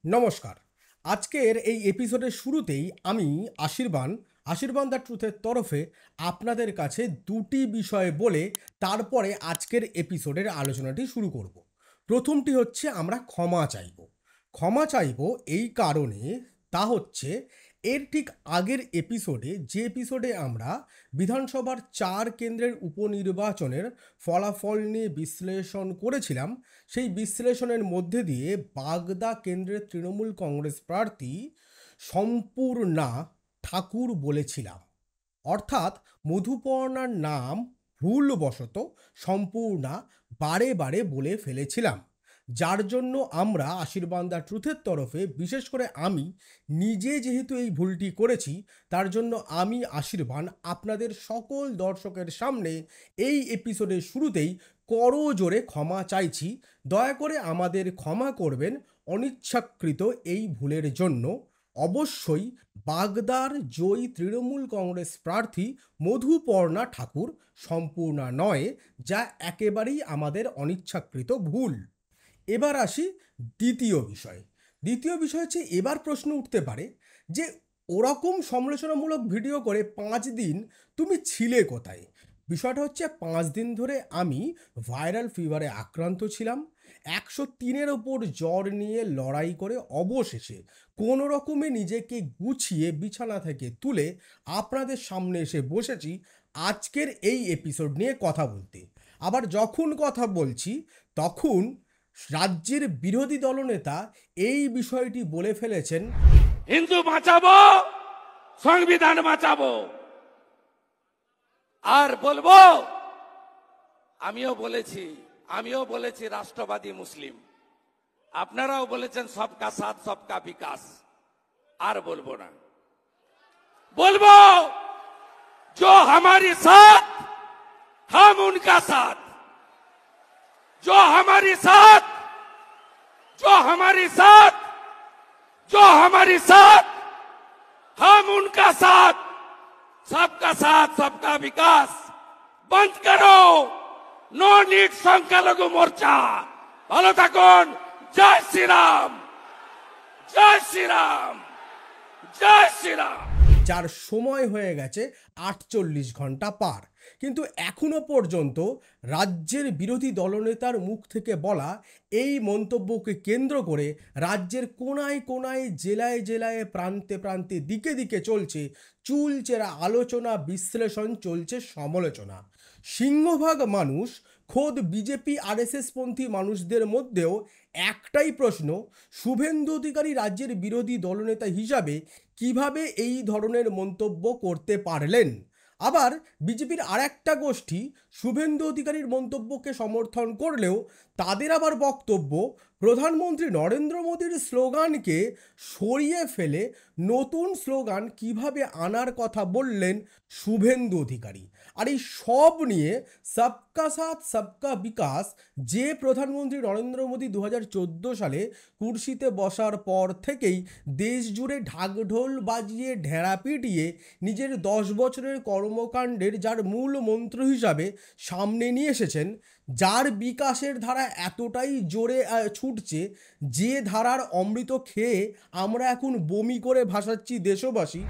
নমস্কার। আজকের এই এপিসোডের শুরুতেই আমি আশীর্বাদ দ্য ট্রুথের তরফে আপনাদের কাছে দুটি বিষয় বলে তারপরে আজকের এপিসোডের আলোচনাটি শুরু করব। প্রথমটি হচ্ছে আমরা ক্ষমা চাইব। ক্ষমা চাইব এই কারণে, তা হচ্ছে এর ঠিক আগের এপিসোডে, যে এপিসোডে আমরা বিধানসভার 4 কেন্দ্রের উপনির্বাচনের ফলাফল নিয়ে বিশ্লেষণ করেছিলাম, সেই বিশ্লেষণের মধ্যে দিয়ে বাগদা কেন্দ্রের তৃণমূল কংগ্রেস প্রার্থী সম্পূর্ণা ঠাকুর বলেছিলাম, অর্থাৎ মধুপর্ণার নাম ভুলবশত সম্পূর্ণা বারে বারে বলে ফেলেছিলাম, যার জন্য আমরা আশীর্বাদ দ্য ট্রুথের তরফে, বিশেষ করে আমি নিজে যেহেতু এই ভুলটি করেছি, তার জন্য আমি আশীর্বাদ আপনাদের সকল দর্শকের সামনে এই এপিসোডের শুরুতেই করজোরে ক্ষমা চাইছি। দয়া করে আমাদের ক্ষমা করবেন অনিচ্ছাকৃত এই ভুলের জন্য। অবশ্যই বাগদার জয়ী তৃণমূল কংগ্রেস প্রার্থী মধুপর্ণা ঠাকুর সম্পূর্ণা নয়, যা একেবারেই আমাদের অনিচ্ছাকৃত ভুল। এবার আসি দ্বিতীয় বিষয়। দ্বিতীয় বিষয় হচ্ছে, এবার প্রশ্ন উঠতে পারে যে ওরকম সমালোচনামূলক ভিডিও করে 5 দিন তুমি ছিলে কোথায়? বিষয়টা হচ্ছে, 5 দিন ধরে আমি ভাইরাল ফিভারে আক্রান্ত ছিলাম। 103-এর ওপর জ্বর নিয়ে লড়াই করে অবশেষে কোনো রকমে নিজেকে গুছিয়ে বিছানা থেকে তুলে আপনাদের সামনে এসে বসেছি আজকের এই এপিসোড নিয়ে কথা বলতে। আবার যখন কথা বলছি তখন রাজ্যের বিরোধী দলনেতা এই বিষয়টি বলে ফেলেছেন, হিন্দু বাঁচাবো, সংবিধান বাঁচাবো। আর বলবো, আমিও বলেছি রাষ্ট্রবাদী মুসলিম, আপনারাও বলেছেন সবকা সাথ সবকা বিকাশ। আর বলবো না, বলবো जो हमारी साथ हम उनका साथ, जो हमारी साथ हम उनका साथ। सबका साथ सबका विकास बंद करो, नो नीड সংখ্যালঘু মোর্চা। ভালো থাকুন। জয় শ্রীরাম, জয় শ্রীরাম, জয় শ্রীরাম। যার সময় হয়ে গেছে 48 ঘন্টা পার, কিন্তু এখনো পর্যন্ত রাজ্যের বিরোধী দলনেতার মুখ থেকে বলা এই মন্তব্যকে কেন্দ্র করে রাজ্যের কোনায় কোনায়, জেলায় জেলায়, প্রান্তে প্রান্তে, দিকে দিকে চলছে চুলচেরা আলোচনা, বিশ্লেষণ, চলছে সমালোচনা। সিংহভাগ মানুষ, খোদ বিজেপি আরএসএস পন্থী মানুষদের মধ্যেও একটাই প্রশ্ন, শুভেন্দু অধিকারী রাজ্যের বিরোধী দলনেতা হিসাবে কিভাবে এই ধরনের মন্তব্য করতে পারলেন? আবার বিজেপির আরেকটা গোষ্ঠী শুভেন্দু অধিকারীর মন্তব্যকে সমর্থন করলেও তাদের আবার বক্তব্য, প্রধানমন্ত্রী নরেন্দ্র মোদীর স্লোগানকে সরিয়ে ফেলে নতুন স্লোগান কিভাবে আনার কথা বললেন শুভেন্দু অধিকারী। আর এই সব নিয়ে সবকা সাথ সবকা বিকাশ যে প্রধানমন্ত্রী নরেন্দ্র মোদী 2014 সালে কুর্সিতে বসার পর থেকেই দেশ জুড়ে ঢাকঢোল বাজিয়ে, ঢেড়া পিটিয়ে নিজের 10 বছরের কর্মকাণ্ডের যার মূল মন্ত্র হিসাবে সামনে নিয়ে এসেছেন, যার বিকাশের ধারা এতটাই জোরে ছুটছে, যে ধারার অমৃত খেয়ে আমরা এখন বমি করে ভাসাচ্ছি দেশবাসী,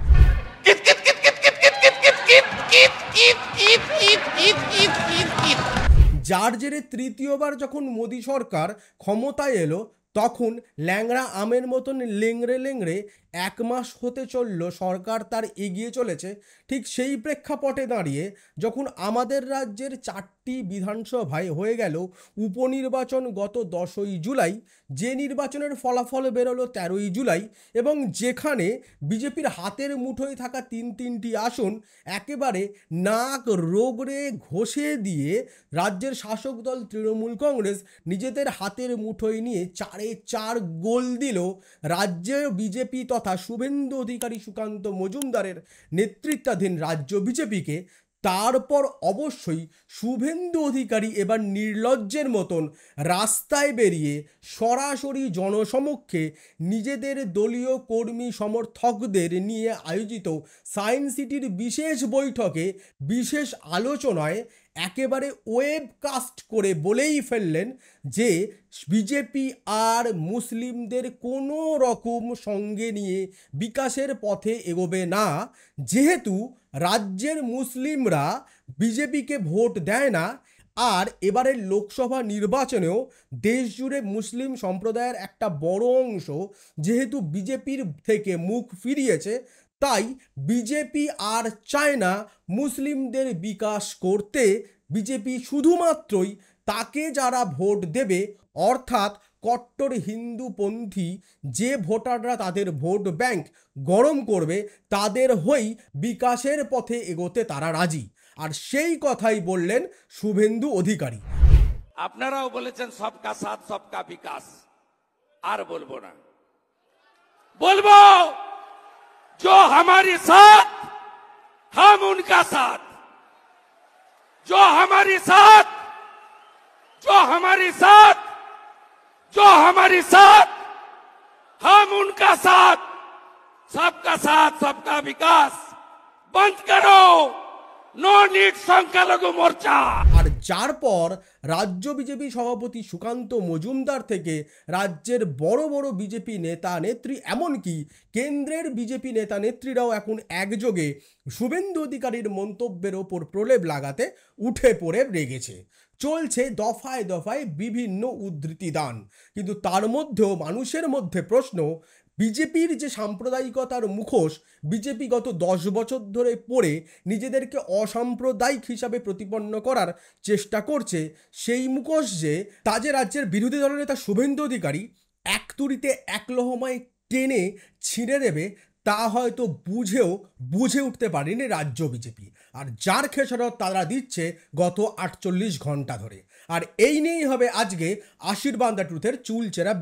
যার জেরে তৃতীয়বার যখন মোদী সরকার ক্ষমতায় এলো তখন ল্যাংড়া আমের মতন লেংড়ে লেংড়ে 1 মাস হতে চলল সরকার তার এগিয়ে চলেছে। ঠিক সেই প্রেক্ষাপটে দাঁড়িয়ে যখন আমাদের রাজ্যের 4টি বিধানসভায় হয়ে গেল উপনির্বাচন গত 10ই জুলাই, যে নির্বাচনের ফলাফল বেরোলো 13ই জুলাই, এবং যেখানে বিজেপির হাতের মুঠোয় থাকা 3টি আসন একেবারে নাক রোগড়ে ঘষে দিয়ে রাজ্যের শাসক দল তৃণমূল কংগ্রেস নিজেদের হাতের মুঠোয় নিয়ে 4-4 গোল দিল রাজ্যে বিজেপি তথা শুভেন্দু অধিকারী, সুকান্ত মজুমদারের নেতৃত্বাধীন রাজ্য বিজেপিকে। তারপর অবশ্যই শুভেন্দু অধিকারী এবার নির্লজ্জের মতন রাস্তায় বেরিয়ে সরাসরি জনসমক্ষে নিজেদের দলীয় কর্মী সমর্থকদের নিয়ে আয়োজিত সায়েন্স সিটির বিশেষ বৈঠকে, বিশেষ আলোচনায় একেবারে ওয়েবকাস্ট করে বলেই ফেললেন যে বিজেপি আর মুসলিমদের কোনো রকম সঙ্গে নিয়ে বিকাশের পথে এগোবে না, যেহেতু রাজ্যের মুসলিমরা বিজেপিকে ভোট দেয় না। আর এবারের লোকসভা নির্বাচনেও দেশ জুড়ে মুসলিম সম্প্রদায়ের একটা বড় অংশ যেহেতু বিজেপির থেকে মুখ ফিরিয়েছে, তাই বিজেপি আর চায় না মুসলিমদের বিকাশ করতে। বিজেপি শুধুমাত্রই তাকে যারা ভোট দেবে, অর্থাৎ কট্টর হিন্দুপন্থী যে ভোটাররা তাদের ভোট ব্যাংক গরম করবে, তাদের হয়েই বিকাশের পথে এগোতে তারা রাজি। আর সেই কথাই বললেন শুভেন্দু অধিকারী। আপনারাও বলেছেন সবকা সাথ সবকা বিকাশ, আর বলবো না, বলবো जो हमारी साथ हम उनका साथ, जो हमारी साथ, जो हमारी साथ, जो हमारी साथ, हम उनका साथ, सबका साथ सबका विकास बंद करो, नो नीड সংখ্যালঘু মোর্চা। আর যার পর রাজ্য বিজেপি সভাপতি সুকান্ত মজুমদার থেকে রাজ্যের বড় বড় বিজেপি নেতা নেত্রী, এমনকি কেন্দ্রের বিজেপি নেতা নেত্রীরাও এখন একযোগে শুভেন্দু অধিকারীর মন্তব্যের ওপর প্রলেপ লাগাতে উঠে পড়ে রেগেছে। চলছে দফায় দফায় বিভিন্ন উদ্ধৃতি দান, কিন্তু তার মধ্যেও মানুষের মধ্যে প্রশ্ন, বিজেপির যে সাম্প্রদায়িকতার মুখোশ বিজেপি গত 10 বছর ধরে পড়ে নিজেদেরকে অসাম্প্রদায়িক হিসাবে প্রতিপন্ন করার চেষ্টা করছে, সেই মুখোশ যে তা যে রাজ্যের বিরোধী দলনেতা শুভেন্দু অধিকারী এক তুড়িতে এক লহমায় টেনে ছিঁড়ে দেবে, তা হয়তো বুঝে উঠতে পারেনি রাজ্য বিজেপি। আর যার খেসারত তারা দিচ্ছে গত 48 ঘন্টা ধরে। আর এই নিয়েই হবে আজকে আশীর্বাদ দ্য ট্রুথের চুলচেরা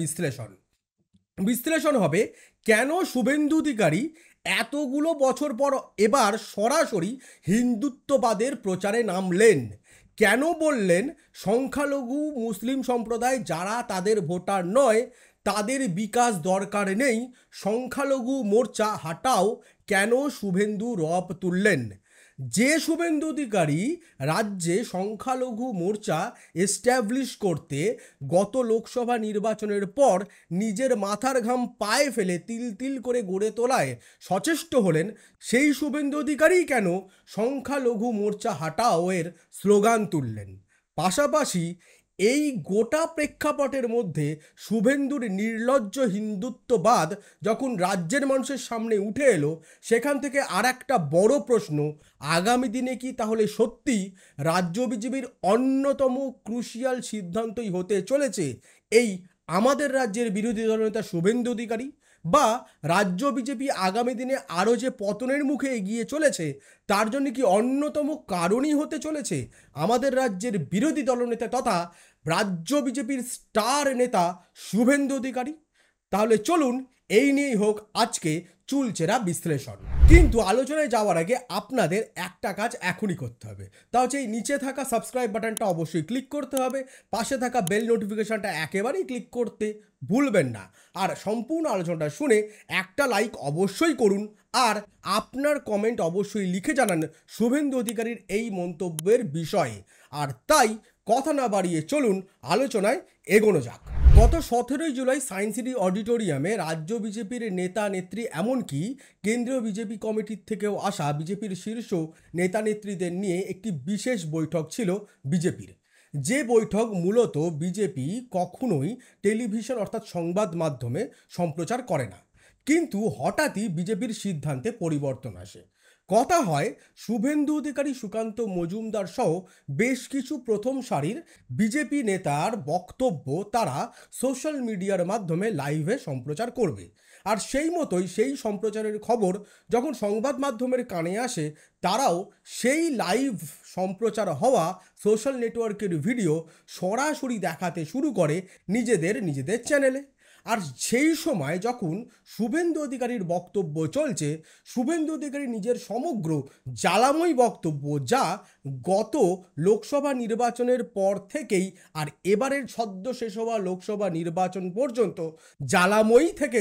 বিশ্লেষণ হবে কেন শুভেন্দু অধিকারী এতগুলো বছর পর এবার সরাসরি হিন্দুত্ববাদের প্রচারে নামলেন, কেন বললেন সংখ্যালঘু মুসলিম সম্প্রদায় যারা তাদের ভোটার নয় তাদের বিকাশ দরকার নেই, সংখ্যালঘু মোর্চা হাটাও, কেন শুভেন্দু রব তুললেন। যে শুভেন্দু অধিকারী রাজ্যে সংখ্যালঘু মোর্চা এস্টাবলিশ করতে গত লোকসভা নির্বাচনের পর নিজের মাথার ঘাম পায়ে ফেলে তিল তিল করে গড়ে তোলায় সচেষ্ট হলেন, সেই শুভেন্দু অধিকারী কেন সংখ্যালঘু মোর্চা হাটাও এর স্লোগান তুললেন। পাশাপাশি এই গোটা প্রেক্ষাপটের মধ্যে শুভেন্দুর নির্লজ্জ হিন্দুত্ববাদ যখন রাজ্যের মানুষের সামনে উঠে এলো, সেখান থেকে আর একটা বড় প্রশ্ন, আগামী দিনে কি তাহলে সত্যি রাজ্য বিজেপির অন্যতম ক্রুশিয়াল সিদ্ধান্তই হতে চলেছে এই আমাদের রাজ্যের বিরোধী দলনেতা শুভেন্দু অধিকারী, বা রাজ্য বিজেপি আগামী দিনে আরও যে পতনের মুখে এগিয়ে চলেছে তার জন্য কি অন্যতম কারণই হতে চলেছে আমাদের রাজ্যের বিরোধী দলনেতা তথা রাজ্য বিজেপির স্টার নেতা শুভেন্দু অধিকারী? তাহলে চলুন এই নিয়েই হোক আজকে চুলচেরা বিশ্লেষণ। কিন্তু আলোচনায় যাওয়ার আগে আপনাদের একটা কাজ এখনই করতে হবে, তা হচ্ছে এই নিচে থাকা সাবস্ক্রাইব বাটনটা অবশ্যই ক্লিক করতে হবে, পাশে থাকা বেল নোটিফিকেশনটা একেবারেই ক্লিক করতে ভুলবেন না। আর সম্পূর্ণ আলোচনাটা শুনে একটা লাইক অবশ্যই করুন, আর আপনার কমেন্ট অবশ্যই লিখে জানান শুভেন্দু অধিকারীর এই মন্তব্যের বিষয়ে। আর তাই কথা না বাড়িয়ে চলুন আলোচনায় এগোনো যাক। গত 17 জুলাই সায়েন্স সিটি অডিটোরিয়ামে রাজ্য বিজেপির নেতা নেত্রী, এমনকি কেন্দ্রীয় বিজেপি কমিটির থেকেও আসা বিজেপির শীর্ষ নেতা নেত্রীদের নিয়ে একটি বিশেষ বৈঠক ছিল বিজেপির, যে বৈঠক মূলত বিজেপি কখনোই টেলিভিশন অর্থাৎ সংবাদ মাধ্যমে সম্প্রচার করে না। কিন্তু হঠাৎই বিজেপির সিদ্ধান্তে পরিবর্তন আসে। কথা হয় শুভেন্দু অধিকারী, সুকান্ত মজুমদার সহ বেশ কিছু প্রথম সারির বিজেপি নেতার বক্তব্য তারা সোশ্যাল মিডিয়ার মাধ্যমে লাইভে সম্প্রচার করবে। আর সেই মতোই সেই সম্প্রচারের খবর যখন সংবাদ মাধ্যমের কানে আসে, তারাও সেই লাইভ সম্প্রচার হওয়া সোশ্যাল নেটওয়ার্কের ভিডিও সরাসরি দেখাতে শুরু করে নিজেদের চ্যানেলে। আর সেই সময় যখন শুভেন্দু অধিকারীর বক্তব্য চলছে, শুভেন্দু অধিকারী নিজের সমগ্র জ্বালাময়ী বক্তব্য, যা গত লোকসভা নির্বাচনের পর থেকেই আর এবারের সদ্য শেষ হওয়া লোকসভা নির্বাচন পর্যন্ত জ্বালাময়ী থেকেছে,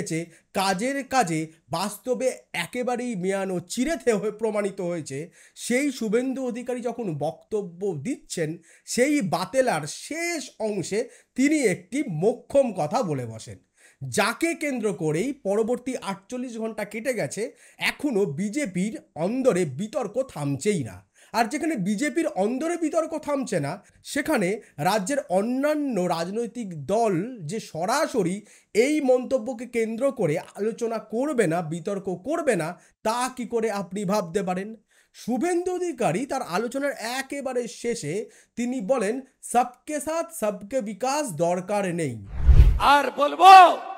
কাজের কাজে বাস্তবে একেবারেই মেয়ানো চিরেতে হয়ে প্রমাণিত হয়েছে, সেই শুভেন্দু অধিকারী যখন বক্তব্য দিচ্ছেন সেই বাতেলার শেষ অংশে তিনি একটি মোক্ষম কথা বলে বসেন, যাকে কেন্দ্র করেই পরবর্তী 48 ঘন্টা কেটে গেছে, এখনও বিজেপির অন্দরে বিতর্ক থামছেই না। আর যেখানে বিজেপির অন্দরে বিতর্ক থামছে না, সেখানে রাজ্যের অন্যান্য রাজনৈতিক দল যে সরাসরি এই মন্তব্যকে কেন্দ্র করে আলোচনা করবে না, বিতর্ক করবে না, তা কি করে আপনি ভাবতে পারেন? শুভেন্দু অধিকারী তার আলোচনার একেবারে শেষে তিনি বলেন, সবকে সাথ সবকে বিকাশ দরকার নেই। আর বলবো,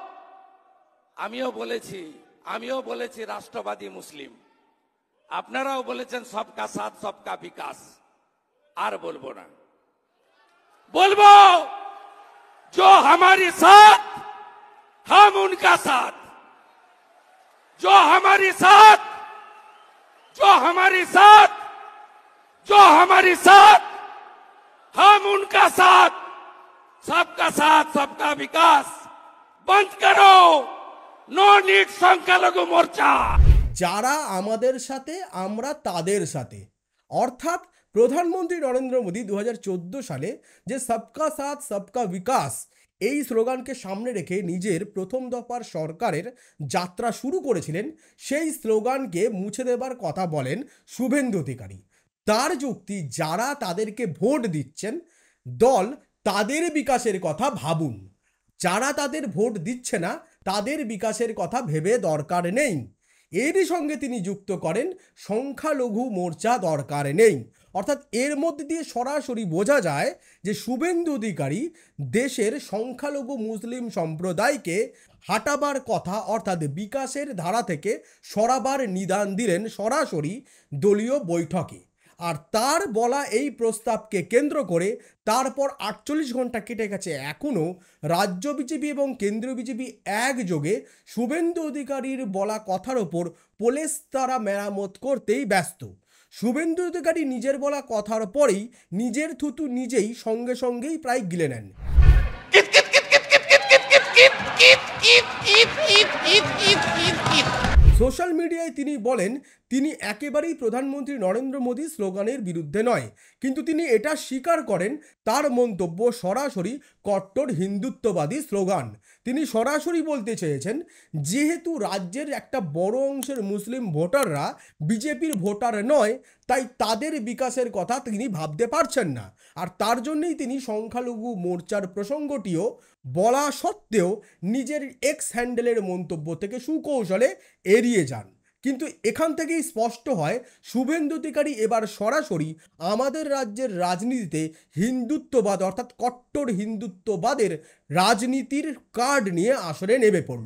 আমিও বলেছি রাষ্ট্রবাদী মুসলিম, আপনারাও বলেছেন সবকা সাথ সবকা বিকাশ, আর বলবো না। বলবো, जो हमारी साथ हम उनका साथ, जो हमारी साथ हम उनका साथ, सबका साथ सबका विकास बंद करो, नो नीड সংখ্যালঘু মোর্চা। যারা আমাদের সাথে আমরা তাদের সাথে, অর্থাৎ প্রধানমন্ত্রী নরেন্দ্র মোদী 2014 সালে যে সবকা সাথ সবকা বিকাশ এই স্লোগানকে সামনে রেখে নিজের প্রথম দফার সরকারের যাত্রা শুরু করেছিলেন, সেই স্লোগানকে মুছে দেবার কথা বলেন শুভেন্দু অধিকারী। তার যুক্তি, যারা তাদেরকে ভোট দিচ্ছেন দল, তাদের বিকাশের কথা ভাবুন, যারা তাদের ভোট দিচ্ছে না তাদের বিকাশের কথা ভেবে দরকার নেই। এরই সঙ্গে তিনি যুক্ত করেন সংখ্যালঘু মোর্চা দরকার নেই। অর্থাৎ এর মধ্যে দিয়ে সরাসরি বোঝা যায় যে শুভেন্দু অধিকারী দেশের সংখ্যালঘু মুসলিম সম্প্রদায়কে হাঁটাবার কথা, অর্থাৎ বিকাশের ধারা থেকে সরাবার নিদান দিলেন সরাসরি দলীয় বৈঠকে। আর তার বলা এই প্রস্তাবকে কেন্দ্র করে তারপর 48 ঘন্টা কেটে গেছে, এখনও রাজ্য বিজেপি এবং কেন্দ্রীয় বিজেপি একযোগে শুভেন্দু অধিকারীর বলা কথার ওপর পোলেস্তারা মেরামত করতেই ব্যস্ত। শুভেন্দু অধিকারী নিজের বলা কথার পরেই নিজের থুতু নিজেই সঙ্গে সঙ্গেই প্রায় গিলে নেন। সোশ্যাল মিডিয়ায় তিনি বলেন, তিনি একেবারেই প্রধানমন্ত্রী নরেন্দ্র মোদী স্লোগানের বিরুদ্ধে নয়, কিন্তু তিনি এটা স্বীকার করেন তার মন্তব্য সরাসরি কট্টর হিন্দুত্ববাদী স্লোগান। তিনি সরাসরি বলতে চেয়েছেন, যেহেতু রাজ্যের একটা বড় অংশের মুসলিম ভোটাররা বিজেপির ভোটার নয়, তাই তাদের বিকাশের কথা তিনি ভাবতে পারছেন না। আর তার জন্যই তিনি সংখ্যালঘু মোর্চার প্রসঙ্গটিও বলা সত্ত্বেও নিজের এক্স হ্যান্ডেলের মন্তব্য থেকে সুকৌশলে এড়িয়ে যান। কিন্তু এখান থেকেই স্পষ্ট হয় শুভেন্দু অধিকারী এবার সরাসরি আমাদের রাজ্যের রাজনীতিতে হিন্দুত্ববাদ, অর্থাৎ কট্টর হিন্দুত্ববাদের রাজনীতির কার্ড নিয়ে আসরে নেমে পড়ল।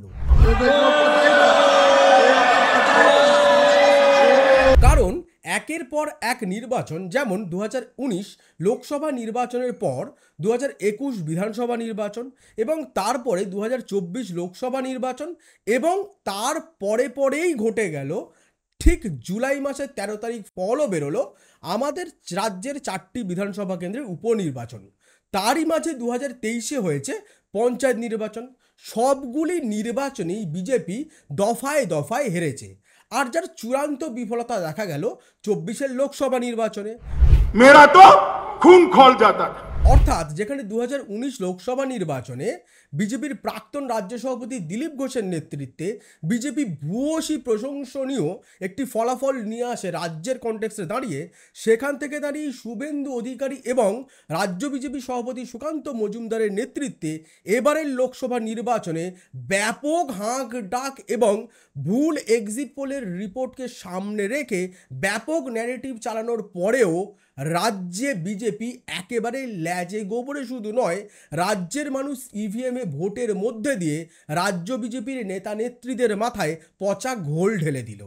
কারণ একের পর এক নির্বাচন, যেমন 2019 লোকসভা নির্বাচনের পর 2021 বিধানসভা নির্বাচন, এবং তারপরে 2024 লোকসভা নির্বাচন, এবং তার পরেই ঘটে গেল ঠিক জুলাই মাসের 13 তারিখ ফলও বেরোলো আমাদের রাজ্যের 4টি বিধানসভা কেন্দ্রের উপনির্বাচন। তারই মাঝে 2023 হয়েছে পঞ্চায়েত নির্বাচন। সবগুলি নির্বাচনেই বিজেপি দফায় দফায় হেরেছে। আর যার চূড়ান্ত বিফলতা দেখা গেল 24 লোকসভা নির্বাচনে। মেরা তো খুন খোল যাতা। অর্থাৎ যেখানে 2019 লোকসভা নির্বাচনে বিজেপির প্রাক্তন রাজ্য সভাপতি দিলীপ ঘোষের নেতৃত্বে বিজেপি ভূয়সী প্রশংসনীয় একটি ফলাফল নিয়ে আসে রাজ্যের কনটেক্সটে দাঁড়িয়ে, সেখান থেকে দাঁড়িয়ে শুভেন্দু অধিকারী এবং রাজ্য বিজেপি সভাপতি সুকান্ত মজুমদারের নেতৃত্বে এবারের লোকসভা নির্বাচনে ব্যাপক হাঁক ডাক এবং ভুল এক্সিট পোলের রিপোর্টকে সামনে রেখে ব্যাপক ন্যারেটিভ চালানোর পরেও রাজ্যে বিজেপি একেবারে ল্যাজে গোবরে শুধু নয়, রাজ্যের মানুষ ইভিএমে ভোটের মধ্যে দিয়ে রাজ্য বিজেপির নেতা নেত্রীদের মাথায় পচা ঘোল ঢেলে দিল।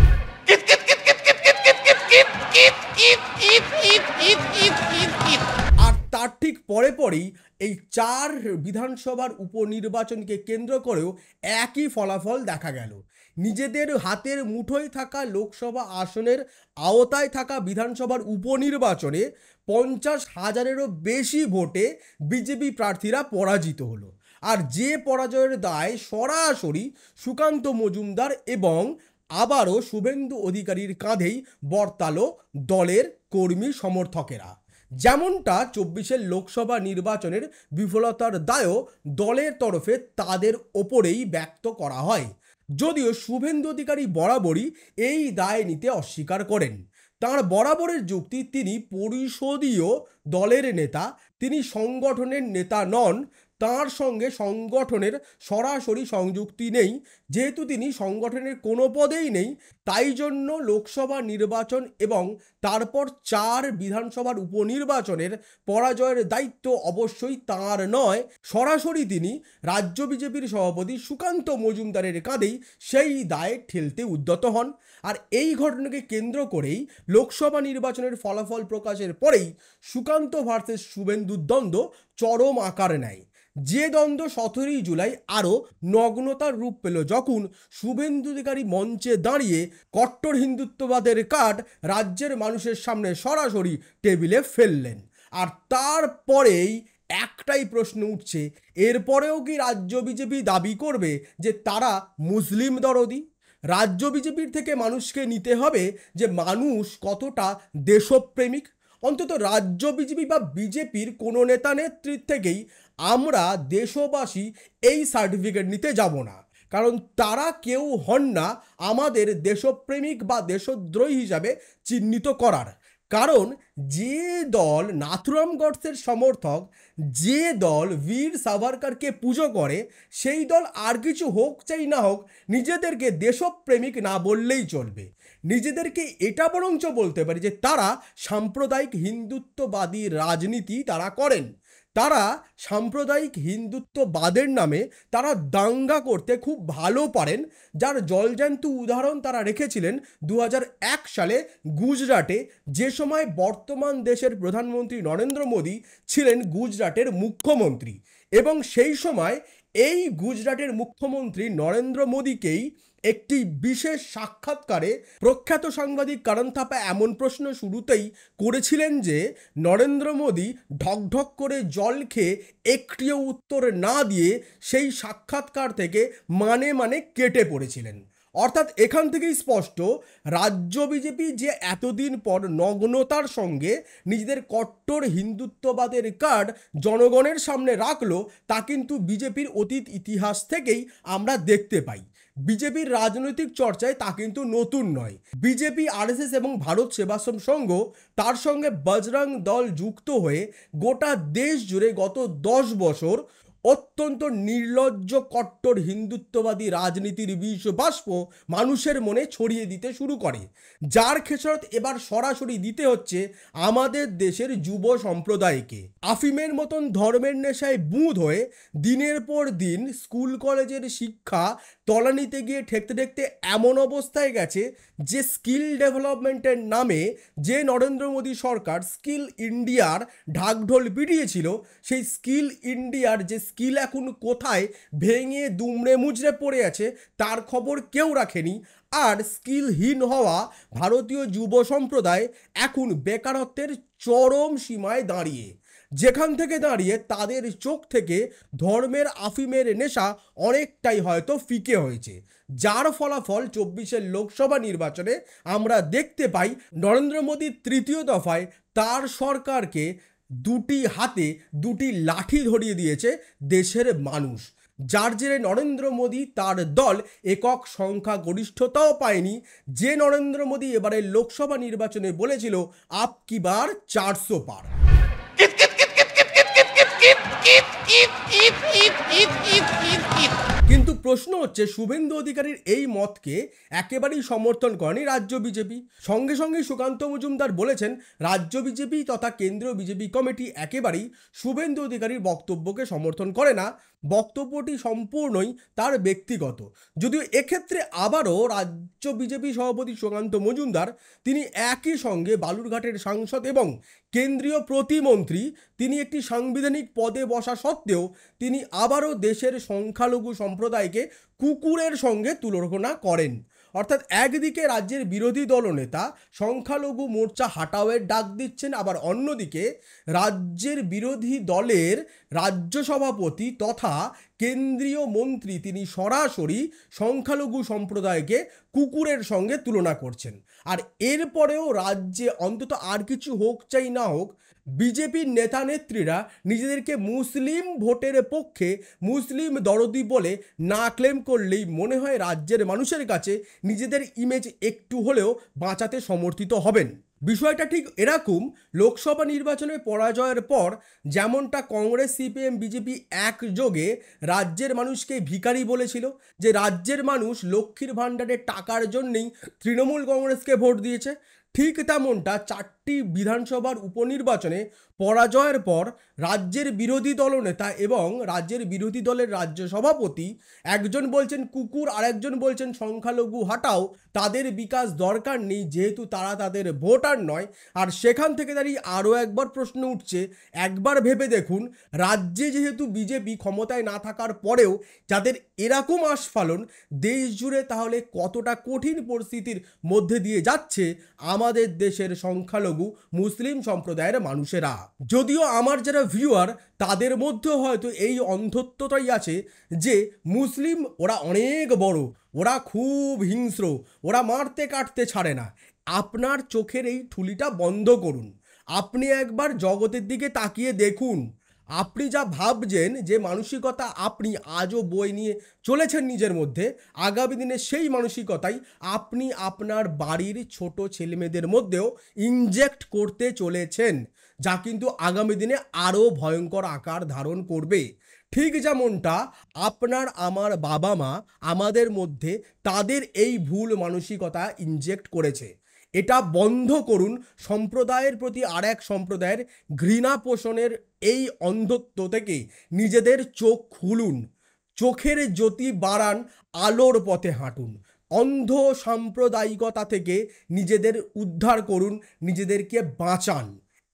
আর তার ঠিক পরেই এই 4 বিধানসভার উপনির্বাচনকে কেন্দ্র করেও একই ফলাফল দেখা গেল। নিজেদের হাতের মুঠোয় থাকা লোকসভা আসনের আওতায় থাকা বিধানসভার উপনির্বাচনে 50,000-এরও বেশি ভোটে বিজেপি প্রার্থীরা পরাজিত হলো। আর যে পরাজয়ের দায় সরাসরি সুকান্ত মজুমদার এবং আবারও শুভেন্দু অধিকারীর কাঁধেই বর্তালো দলের কর্মী সমর্থকেরা। যেমনটা 24-এর লোকসভা নির্বাচনের বিফলতার দায়ও দলের তরফে তাদের ওপরেই ব্যক্ত করা হয়, যদিও শুভেন্দু অধিকারী বরাবরই এই দায় নিতে অস্বীকার করেন। তাঁর বরাবরের যুক্তি, তিনি পরিষদীয় দলের নেতা, তিনি সংগঠনের নেতা নন, তাঁর সঙ্গে সংগঠনের সরাসরি সংযুক্তি নেই। যেহেতু তিনি সংগঠনের কোনো পদেই নেই, তাই জন্য লোকসভা নির্বাচন এবং তারপর 4 বিধানসভার উপনির্বাচনের পরাজয়ের দায়িত্ব অবশ্যই তাঁর নয়, সরাসরি তিনি রাজ্য বিজেপির সভাপতি সুকান্ত মজুমদারের কাঁধেই সেই দায় ঠেলতে উদ্যত হন। আর এই ঘটনাকে কেন্দ্র করেই লোকসভা নির্বাচনের ফলাফল প্রকাশের পরেই সুকান্ত ভার্সেস শুভেন্দুর দ্বন্দ্ব চরম আকার নেয়। যে দ্বন্দ্ব 17ই জুলাই আরও নগ্নতার রূপ পেল যখন শুভেন্দু অধিকারী মঞ্চে দাঁড়িয়ে কট্টর হিন্দুত্ববাদের কার্ড রাজ্যের মানুষের সামনে সরাসরি টেবিলে ফেললেন। আর তারপরেই একটাই প্রশ্ন উঠছে, এরপরেও কি রাজ্য বিজেপি দাবি করবে যে তারা মুসলিম দরদি? রাজ্য বিজেপির থেকে মানুষকে নিতে হবে যে মানুষ কতটা দেশপ্রেমিক। অন্তত রাজ্য বিজেপি বা বিজেপির কোনো নেতা নেত্রীর থেকেই আমরা দেশবাসী এই সার্টিফিকেট নিতে যাব না, কারণ তারা কেউ হন না আমাদের দেশপ্রেমিক বা দেশদ্রোহী হিসাবে চিহ্নিত করার। কারণ যে দল নাথুরাম গডসের সমর্থক, যে দল বীর সাভারকরকে পুজো করে, সেই দল আর কিছু হোক চাই না হোক নিজেদেরকে দেশপ্রেমিক না বললেই চলবে। নিজেদেরকে এটা বরঞ্চ বলতে পারি যে তারা সাম্প্রদায়িক হিন্দুত্ববাদী রাজনীতি তারা করেন। তারা সাম্প্রদায়িক হিন্দুত্ববাদের নামে তারা দাঙ্গা করতে খুব ভালো পারেন, যার জলজ্যান্ত উদাহরণ তারা রেখেছিলেন 2001 সালে গুজরাটে, যে সময় বর্তমান দেশের প্রধানমন্ত্রী নরেন্দ্র মোদী ছিলেন গুজরাটের মুখ্যমন্ত্রী। এবং সেই সময় এই গুজরাটের মুখ্যমন্ত্রী নরেন্দ্র মোদীকেই একটি বিশেষ সাক্ষাৎকারে প্রখ্যাত সাংবাদিক করণ থাপা এমন প্রশ্ন শুরুতেই করেছিলেন যে নরেন্দ্র মোদী ঢকঢক করে জল খেয়ে একটিও উত্তর না দিয়ে সেই সাক্ষাৎকার থেকে মানে কেটে পড়েছিলেন। অর্থাৎ এখান থেকেই স্পষ্ট, রাজ্য বিজেপি যে এতদিন পর নগ্নতার সঙ্গে নিজেদের কট্টর হিন্দুত্ববাদের কার্ড জনগণের সামনে রাখলো, তা কিন্তু বিজেপির অতীত ইতিহাস থেকেই আমরা দেখতে পাই। বিজেপির রাজনৈতিক চর্চায় তা কিন্তু নতুন নয়। বিজেপি, আরএসএস এবং ভারত সেবাশ্রম সংঘ, তার সঙ্গে বজরং দল যুক্ত হয়ে গোটা দেশ জুড়ে গত 10 বছর অত্যন্ত নির্লজ্জ কট্টর হিন্দুত্ববাদী রাজনীতির বিষ বাষ্প মানুষের মনে ছড়িয়ে দিতে শুরু করে, যার খেসারত এবার সরাসরি দিতে হচ্ছে আমাদের দেশের যুব সম্প্রদায়কে। আফিমের মতন ধর্মের নেশায় বুঁদ হয়ে দিনের পর দিন স্কুল কলেজের শিক্ষা তলানিতে গিয়ে ঠেকতে এমন অবস্থায় গেছে যে স্কিল ডেভেলপমেন্টের নামে যে নরেন্দ্র মোদী সরকার স্কিল ইন্ডিয়ার ঢাকঢোল পিটিয়েছিল, সেই স্কিল ইন্ডিয়ার যে স্কিল এখন কোথায় ভেঙে দুমড়ে মুচড়ে পড়ে আছে তার খবর কেউ রাখেনি। আর স্কিলহীন হওয়া ভারতীয় যুব সম্প্রদায় এখন বেকারত্বের চরম সীমায় দাঁড়িয়ে, যেখান থেকে দাঁড়িয়ে তাদের চোখ থেকে ধর্মের আফিমের নেশা অনেকটাই হয়তো ফিকে হয়েছে, যার ফলাফল 24-এর লোকসভা নির্বাচনে আমরা দেখতে পাই নরেন্দ্র মোদীর তৃতীয় দফায় তার সরকারকে দুটি হাতে দুটি লাঠি ধরিয়ে দিয়েছে দেশের মানুষ, যার জেরে নরেন্দ্র মোদী তার দল একক সংখ্যা গরিষ্ঠতাও পায়নি। যে নরেন্দ্র মোদী এবারে লোকসভা নির্বাচনে বলেছিল আপ কি বার 400 পার। কিন্তু প্রশ্ন হচ্ছে, শুভেন্দু অধিকারীর এই মতকে একেবারেই সমর্থন করেনি রাজ্য বিজেপি। সঙ্গে সঙ্গে সুকান্ত মজুমদার বলেছেন রাজ্য বিজেপি তথা কেন্দ্রীয় বিজেপি কমিটি একেবারেই শুভেন্দু অধিকারীর বক্তব্যকে সমর্থন করে না, বক্তব্যটি সম্পূর্ণই তার ব্যক্তিগত। যদিও এক্ষেত্রে আবারও রাজ্য বিজেপি সভাপতি সুকান্ত মজুমদার, তিনি একই সঙ্গে বালুরঘাটের সাংসদ এবং কেন্দ্রীয় প্রতিমন্ত্রী, তিনি একটি সাংবিধানিক পদে বসা সত্ত্বেও তিনি আবারও দেশের সংখ্যালঘু সম্প্রদায়কে কুকুরের সঙ্গে তুলনা করেন। অর্থাৎ একদিকে রাজ্যের বিরোধী দলনেতা সংখ্যালঘু মোর্চা হাটাওয়ের ডাক দিচ্ছেন, আবার অন্যদিকে রাজ্যের বিরোধী দলের রাজ্য সভাপতি তথা কেন্দ্রীয় মন্ত্রী তিনি সরাসরি সংখ্যালঘু সম্প্রদায়কে কুকুরের সঙ্গে তুলনা করছেন। আর এরপরেও রাজ্যে অন্তত আর কিছু হোক চাই না হোক, বিজেপির নেতা নেত্রীরা নিজেদেরকে মুসলিম ভোটের পক্ষে মুসলিম দরদি বলে না ক্লেম করলেই মনে হয় রাজ্যের মানুষের কাছে নিজেদের ইমেজ একটু হলেও বাঁচাতে সমর্থিত হবেন। বিষয়টা ঠিক এরকম, লোকসভা নির্বাচনে পরাজয়ের পর যেমনটা কংগ্রেস, সিপিএম, বিজেপি একযোগে রাজ্যের মানুষকে ভিখারি বলেছিল, যে রাজ্যের মানুষ লক্ষ্মীর ভাণ্ডারের টাকার জন্যেই তৃণমূল কংগ্রেসকে ভোট দিয়েছে, ঠিক তেমনটা 4টি বিধানসভার উপনির্বাচনে পরাজয়ের পর রাজ্যের বিরোধী দলনেতা এবং রাজ্যের বিরোধী দলের রাজ্য সভাপতি একজন বলছেন কুকুর, আরেকজন বলছেন সংখ্যালঘু হাটাও, তাদের বিকাশ দরকার নেই যেহেতু তারা তাদের ভোটার নয়। আর সেখান থেকে দাঁড়িয়ে আরও একবার প্রশ্ন উঠছে, একবার ভেবে দেখুন, রাজ্যে যেহেতু বিজেপি ক্ষমতায় না থাকার পরেও যাদের এরকম আস্ফালন দেশ জুড়ে, তাহলে কতটা কঠিন পরিস্থিতির মধ্যে দিয়ে যাচ্ছে আমাদের দেশের সংখ্যালঘু মুসলিম সম্প্রদায়ের মানুষেরা। যদিও আমার যারা ভিউয়ার তাদের মধ্যেও হয়তো এই অন্ধত্বটাই আছে যে মুসলিম ওরা অনেক বড়, ওরা খুব হিংস্র, ওরা মারতে কাটতে ছাড়ে না। আপনার চোখের এই ঠুলিটা বন্ধ করুন, আপনি একবার জগতের দিকে তাকিয়ে দেখুন। আপনি যা ভাবছেন, যে মানসিকতা আপনি আজও বই নিয়ে চলেছেন নিজের মধ্যে, আগামী দিনে সেই মানসিকতাই আপনি আপনার বাড়ির ছোট ছেলেমেয়েদের মধ্যেও ইনজেক্ট করতে চলেছেন, যা কিন্তু আগামী দিনে আরও ভয়ঙ্কর আকার ধারণ করবে। ঠিক যেমনটা আপনার আমার বাবা মা আমাদের মধ্যে তাদের এই ভুল মানসিকতা ইনজেক্ট করেছে। এটা বন্ধ করুন। সম্প্রদায়ের প্রতি আর এক সম্প্রদায়ের ঘৃণা পোষণের এই অন্ধত্ব থেকে নিজেদের চোখ খুলুন, চোখের জ্যোতি বাড়ান, আলোর পথে হাঁটুন। অন্ধ সাম্প্রদায়িকতা থেকে নিজেদের উদ্ধার করুন, নিজেদেরকে বাঁচান।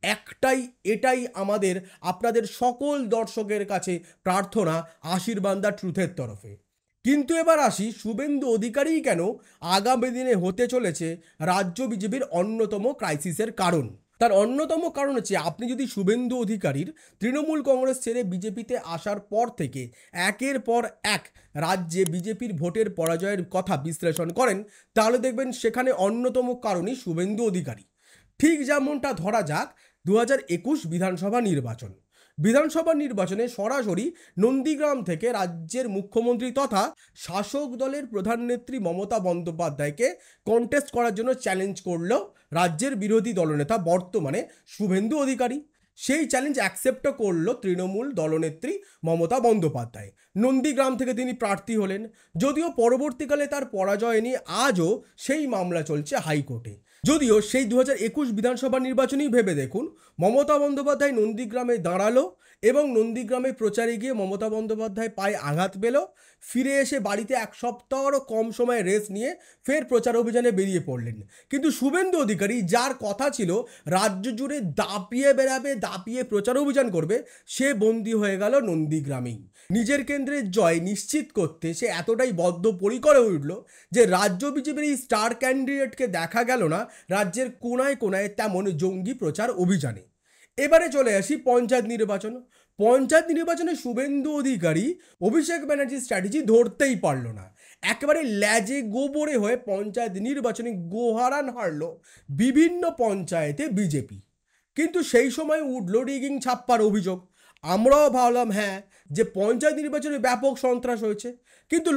এটাই আমাদের আপনাদের সকল দর্শকের কাছে প্রার্থনা আশীর্বাদ দ্য ট্রুথের তরফে। কিন্তু এবার আসি, শুভেন্দু অধিকারী কেন আগামী দিনে হতে চলেছে রাজ্য বিজেপির অন্যতম ক্রাইসিসের কারণ। তার অন্যতম কারণ হচ্ছে, আপনি যদি শুভেন্দু অধিকারীর তৃণমূল কংগ্রেস ছেড়ে বিজেপিতে আসার পর থেকে একের পর এক রাজ্যে বিজেপির ভোটের পরাজয়ের কথা বিশ্লেষণ করেন, তাহলে দেখবেন সেখানে অন্যতম কারণই শুভেন্দু অধিকারী। ঠিক যেমনটা ধরা যাক 2021 বিধানসভা নির্বাচনে সরাসরি নন্দীগ্রাম থেকে রাজ্যের মুখ্যমন্ত্রী তথা শাসক দলের প্রধান নেত্রী মমতা বন্দ্যোপাধ্যায়কে কন্টেস্ট করার জন্য চ্যালেঞ্জ করল রাজ্যের বিরোধী দলনেতা বর্তমানে শুভেন্দু অধিকারী। সেই চ্যালেঞ্জ অ্যাকসেপ্টও করলো তৃণমূল দলনেত্রী মমতা বন্দ্যোপাধ্যায়। নন্দীগ্রাম থেকে তিনি প্রার্থী হলেন, যদিও পরবর্তীকালে তার পরাজয় নিয়ে আজও সেই মামলা চলছে হাইকোর্টে। যদিও সেই 2021 বিধানসভা নির্বাচনেই ভেবে দেখুন, মমতা বন্দ্যোপাধ্যায় নন্দীগ্রামে দাঁড়ালো এবং নন্দীগ্রামে প্রচারে গিয়ে মমতা বন্দ্যোপাধ্যায় পায়ে আঘাত পেল, ফিরে এসে বাড়িতে এক সপ্তাহেরও কম সময় রেস্ট নিয়ে ফের প্রচার অভিযানে বেরিয়ে পড়লেন। কিন্তু শুভেন্দু অধিকারী, যার কথা ছিল রাজ্য জুড়ে দাপিয়ে বেড়াবে, দাপিয়ে প্রচার অভিযান করবে, সে বন্দী হয়ে গেল নন্দীগ্রামেই। নিজের কেন্দ্রের জয় নিশ্চিত করতে সে এতটাই বদ্ধপরিকর হয়ে উঠল যে রাজ্য বিজেপির এই স্টার ক্যান্ডিডেটকে দেখা গেল না রাজ্যের কোনায় কোনায় তেমন জঙ্গি প্রচার অভিযানে। এবারে চলে আসি পঞ্চায়েত নির্বাচনে শুভেন্দু অধিকারী অভিষেক ব্যানার্জির স্ট্র্যাটেজি ধরতেই পারল না। একেবারে ল্যাজে গোবরে হয়ে পঞ্চায়েত নির্বাচনে গোহারান হারল বিভিন্ন পঞ্চায়েতে বিজেপি। কিন্তু সেই সময় উঠল রিগিং ছাপ্পার অভিযোগ। আমরাও ভাবলাম যে পঞ্চায়েত নির্বাচনে ব্যাপক সন্ত্রাস হয়েছে, কিন্তু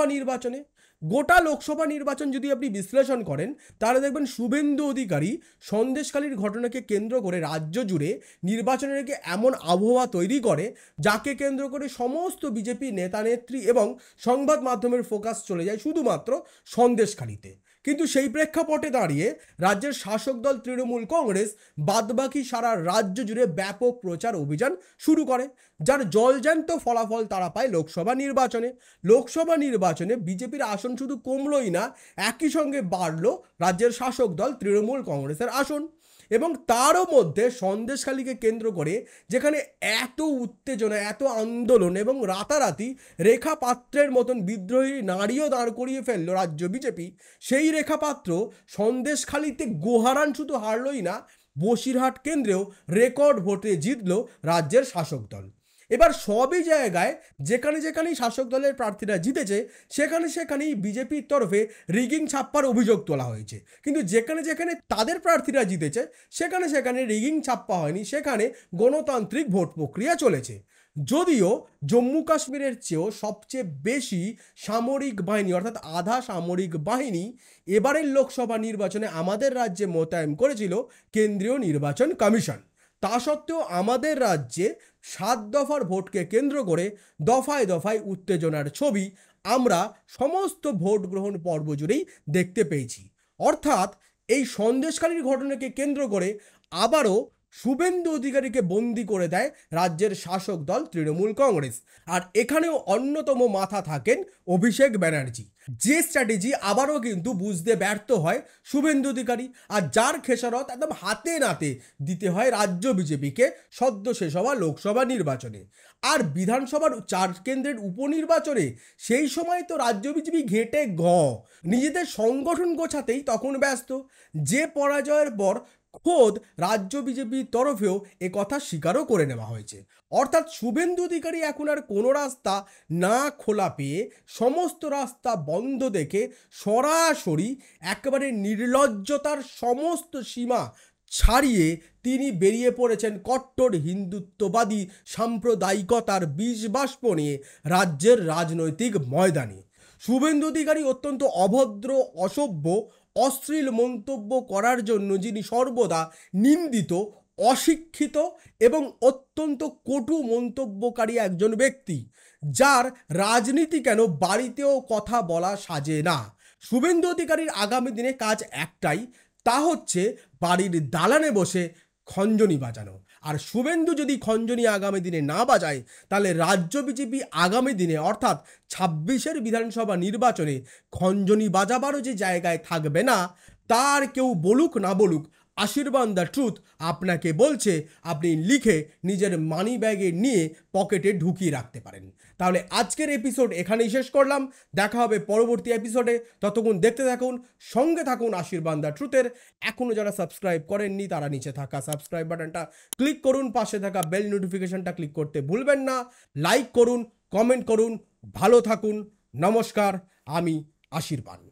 গোটা লোকসভা নির্বাচন যদি আপনি বিশ্লেষণ করেন, তাহলে দেখবেন শুভেন্দু অধিকারী সন্দেশখালীর ঘটনাকে কেন্দ্র করে রাজ্য জুড়ে নির্বাচনের আগে এমন আবহাওয়া তৈরি করে, যাকে কেন্দ্র করে সমস্ত বিজেপি নেতা নেত্রী এবং সংবাদ মাধ্যমের ফোকাস চলে যায় শুধুমাত্র সন্দেশখালীতে। কিন্তু সেই প্রেক্ষাপটে দাঁড়িয়ে রাজ্যের শাসক দল তৃণমূল কংগ্রেস বাদবাকি সারা রাজ্য জুড়ে ব্যাপক প্রচার অভিযান শুরু করে, যার জলজ্যান্ত ফলাফল তারা পায় লোকসভা নির্বাচনে বিজেপির আসন শুধু কমলই না, একই সঙ্গে বাড়ল রাজ্যের শাসক দল তৃণমূল কংগ্রেসের আসন। এবং তারও মধ্যে সন্দেশখালীকে কেন্দ্র করে যেখানে এত উত্তেজনা, এত আন্দোলন এবং রাতারাতি রেখা পাত্রের মতন বিদ্রোহী নারীও দাঁড় করিয়ে ফেলল রাজ্য বিজেপি, সেই রেখা পাত্র সন্দেশখালীতে গোহারান শুধু হারলই না, বসিরহাট কেন্দ্রেও রেকর্ড ভোটে জিতল রাজ্যের শাসক দল। এবার সবই জায়গায় যেখানে যেখানেই শাসক দলের প্রার্থীরা জিতেছে সেখানেই বিজেপির তরফে রিগিং ছাপ্পার অভিযোগ তোলা হয়েছে, কিন্তু যেখানে যেখানে তাদের প্রার্থীরা জিতেছে সেখানে রিগিং ছাপ্পা হয়নি, সেখানে গণতান্ত্রিক ভোট প্রক্রিয়া চলেছে। যদিও জম্মু কাশ্মীরের চেয়েও সবচেয়ে বেশি সামরিক বাহিনী অর্থাৎ আধা সামরিক বাহিনী এবারের লোকসভা নির্বাচনে আমাদের রাজ্যে মোতায়েন করেছিল কেন্দ্রীয় নির্বাচন কমিশন। তা সত্ত্বেও আমাদের রাজ্যে 7 দফার ভোটকে কেন্দ্র করে দফায় দফায় উত্তেজনার ছবি আমরা সমস্ত ভোট গ্রহণ পর্ব জুড়েই দেখতে পেয়েছি। অর্থাৎ এই সন্দেশখালীর ঘটনাকে কেন্দ্র করে আবারও শুভেন্দু অধিকারীকে বন্দি করে দেয় রাজ্যের শাসক দল তৃণমূল কংগ্রেস। আর এখানেও অন্যতম মাথা থাকেন অভিষেক ব্যানার্জি, যে স্ট্র্যাটেজি আবারও কিন্তু বুঝতে ব্যর্থ হয় শুভেন্দু অধিকারী, আর যার খেসারত একদম হাতে নাতে দিতে হয় রাজ্য বিজেপিকে সদ্য শেষ হওয়া লোকসভা নির্বাচনে। আর বিধানসভার 4 কেন্দ্রের উপনির্বাচনে সেই সময় তো রাজ্য বিজেপি ঘেঁটে নিজেদের সংগঠন গোছাতেই তখন ব্যস্ত, যে পরাজয়ের পর খোদ রাজ্য বিজেপির তরফেও কথা স্বীকারও করে নেওয়া হয়েছে। অর্থাৎ শুভেন্দু অধিকারী এখন আর কোনো রাস্তা না খোলা পেয়ে সমস্ত রাস্তা বন্ধ দেখে সরাসরি একেবারে নির্লজ্জতার সমস্ত সীমা ছাড়িয়ে তিনি বেরিয়ে পড়েছেন কট্টর হিন্দুত্ববাদী সাম্প্রদায়িকতার বিষ বাষ্প নিয়ে রাজ্যের রাজনৈতিক ময়দানে। শুভেন্দু অধিকারী অত্যন্ত অভদ্র, অসভ্য, অশ্লীল মন্তব্য করার জন্য যিনি সর্বদা নিন্দিত, অশিক্ষিত এবং অত্যন্ত কটু মন্তব্যকারী একজন ব্যক্তি, যার রাজনীতি কেন বাড়িতেও কথা বলা সাজে না। শুভেন্দু অধিকারীর আগামী দিনে কাজ একটাই, তা হচ্ছে বাড়ির দালানে বসে খঞ্জনি বাজানো। আর শুভেন্দু যদি খঞ্জনি আগামী দিনে না বাজায় তাহলে রাজ্য বিজেপি আগামী দিনে অর্থাৎ 26-এর বিধানসভা নির্বাচনে খঞ্জনি বাজাবারও যে জায়গায় থাকবে না, তার কেউ বলুক না বলুক, আশীর্বাদ দ্য ট্রুথ আপনাকে বলছে আপনি লিখে নিজের মানি ব্যাগে নিয়ে পকেটে ঢুকিয়ে রাখতে পারেন। তাহলে আজকের এপিসোড এখানেই শেষ করলাম, দেখা হবে পরবর্তী এপিসোডে। ততক্ষণ দেখতে থাকুন, সঙ্গে থাকুন আশীর্বাদ দ্য ট্রুথের। এখনও যারা সাবস্ক্রাইব করেননি তারা নিচে থাকা সাবস্ক্রাইব বাটনটা ক্লিক করুন, পাশে থাকা বেল নোটিফিকেশনটা ক্লিক করতে ভুলবেন না। লাইক করুন, কমেন্ট করুন, ভালো থাকুন, নমস্কার, আমি আশীর্বাদ।